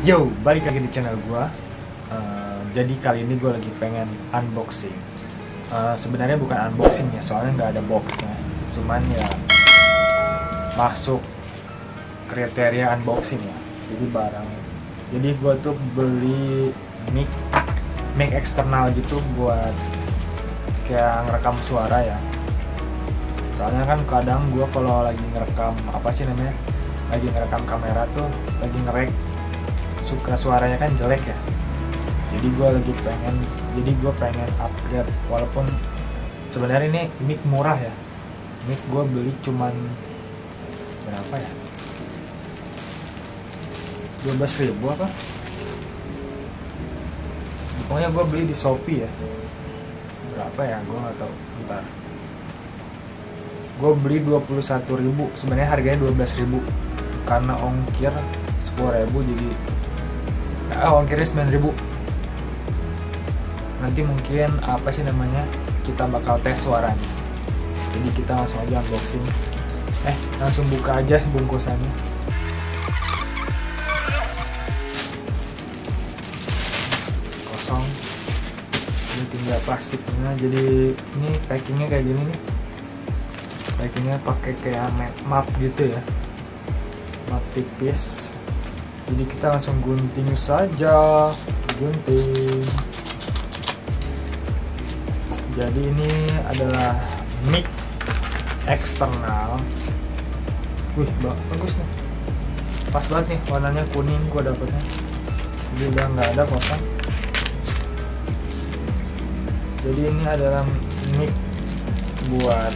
Yo, balik lagi di channel gua. Jadi kali ini gue lagi pengen unboxing. Sebenarnya bukan unboxing ya, soalnya nggak ada boxnya. Cuman ya masuk kriteria unboxing ya. Jadi barang. Jadi gue tuh beli mic eksternal gitu buat kayak ngerekam suara ya. Soalnya kan kadang gue kalau lagi ngerekam lagi ngerekam kamera tuh lagi ngerek suka suaranya kan jelek ya. Jadi gue pengen upgrade, walaupun sebenarnya ini mic murah ya. Mic gue beli cuman berapa ya, 12.000 apa, pokoknya gue beli di Shopee ya. Berapa ya, gue nggak tahu, bentar. Gue beli 21.000, sebenarnya harganya 12.000 karena ongkir 10.000, jadi ongkirnya 9.000. Nanti mungkin kita bakal tes suaranya. Jadi kita langsung aja unboxing. Langsung buka aja bungkusannya. Kosong. Ini tinggal plastiknya. Jadi ini packingnya kayak gini nih. Packingnya pakai kayak map gitu ya, map tipis. Jadi kita langsung gunting saja, gunting. Jadi ini adalah mic eksternal. Wih, bagus nih, pas banget nih, warnanya kuning gua dapetnya. Jadi udah nggak ada kotak. Jadi ini adalah mic buat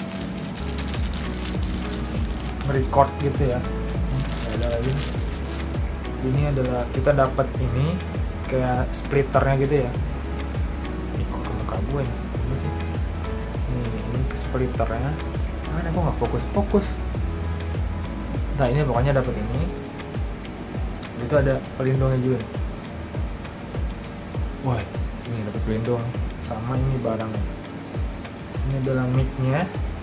merecord gitu ya. Ada lagi. Ini adalah kita dapat ini kayak splitternya gitu ya. Ini kok ke muka gue nih. Ini splitternya. Mana kok nggak fokus. Nah ini pokoknya dapat ini. Itu ada pelindungnya juga. Wah, ini dapat pelindung. Sama ini barangnya. Ini adalah mic-nya.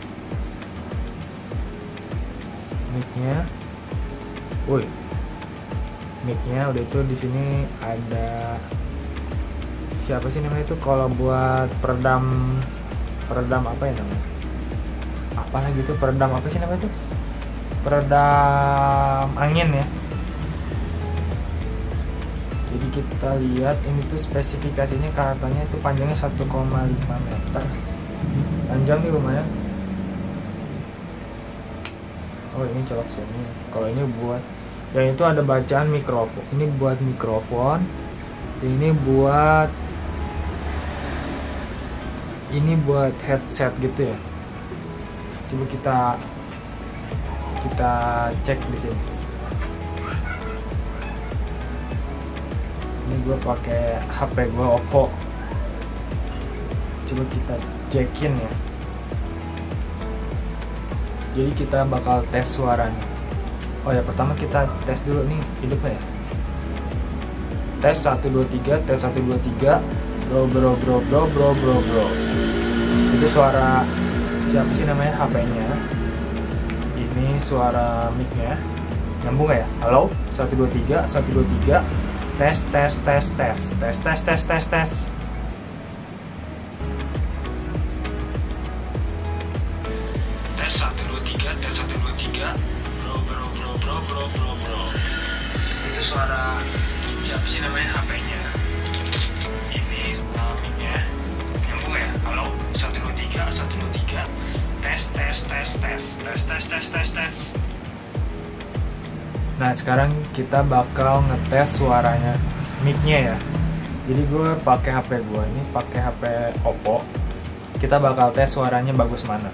Woi, mic-nya udah itu. Di sini ada siapa sih namanya itu, kalau buat peredam apa ya namanya, apalah gitu, peredam apa sih namanya itu, peredam angin ya. Jadi kita lihat ini tuh spesifikasinya, katanya itu panjangnya 1,5 meter, panjang nih lumayan. Oh ini colok sini. Kalau ini buat yang itu ada bacaan mikrofon. Ini buat mikrofon. Ini buat headset gitu ya. Coba kita cek di sini. Ini gue pakai HP gue Oppo. Coba kita cekin ya. Jadi kita bakal tes suaranya. Oh ya, pertama kita tes dulu nih hidupnya ya. Tes 1 2 3, tes 1 2 3. Bro. Itu suara siapa sih namanya, HP-nya. Ini suara mic-nya. Nyambung gak ya? Halo, 1 2 3, 1 2 3. Tes. Bro. Itu suara siapa sih namanya, HP-nya. Ini mic-nya. Nyambung ya? Halo, 1 2 3, 1 2 3. Tes. Nah, sekarang kita bakal ngetes suaranya, mic-nya ya. Jadi gue pakai HP gue ini, pakai HP Oppo. Kita bakal tes suaranya bagus mana.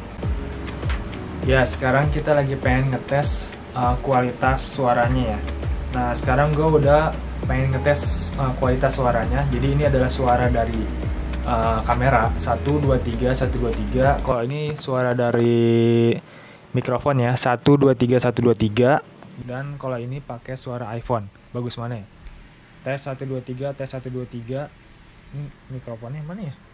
Ya, sekarang kita lagi pengen ngetes kualitas suaranya ya. Nah, sekarang gue udah pengen ngetes kualitas suaranya. Jadi ini adalah suara dari kamera 1 2 3 1 2 3. Kalau ini suara dari mikrofon ya, 1 2 3 1 2 3. Dan kalau ini pakai suara iPhone. Bagus mana ya? Tes 1 2 3, tes 1 2 3. Ini mikrofonnya mana ya?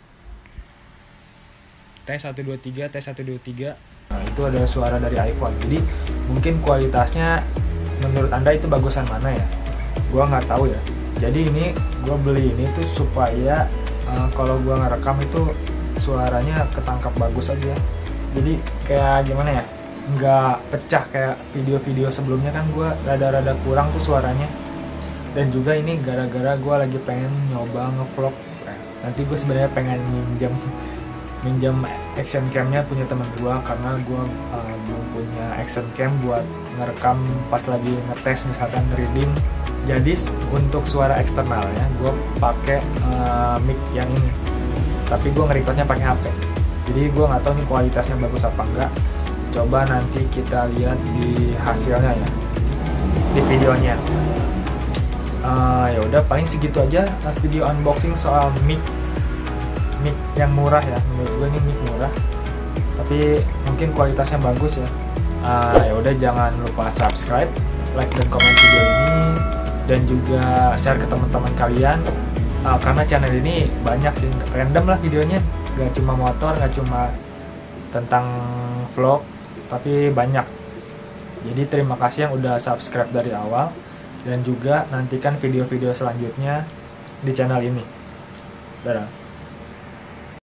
Tes 1 2 3, tes 1 2 3. Nah, itu ada suara dari iPhone. Jadi mungkin kualitasnya menurut Anda itu bagusan mana ya? gue nggak tahu ya. Jadi ini gue beli ini tuh supaya kalau gue ngerekam itu suaranya ketangkap bagus aja. Jadi kayak gimana ya, nggak pecah kayak video-video sebelumnya kan gue rada-rada kurang tuh suaranya. Dan juga ini gara-gara gue lagi pengen nyoba ngevlog. Nanti gue sebenarnya pengen minjam action camnya punya teman gue, karena gue belum punya action cam buat ngerekam pas lagi ngetes misalkan reading. Jadi untuk suara eksternalnya gue pakai mic yang ini, tapi gue ngerecordnya pakai HP. Jadi gue nggak tahu nih kualitasnya bagus apa enggak. Coba nanti kita lihat di hasilnya ya, di videonya. Ya udah paling segitu aja video unboxing soal mic yang murah ya. Menurut gue ini mic murah, tapi mungkin kualitasnya bagus ya. Ya udah jangan lupa subscribe, like dan komen video ini, dan juga share ke teman-teman kalian. Karena channel ini banyak sih, random lah videonya, gak cuma motor, gak cuma tentang vlog, tapi banyak. Jadi terima kasih yang udah subscribe dari awal, dan juga nantikan video-video selanjutnya di channel ini. Dadah.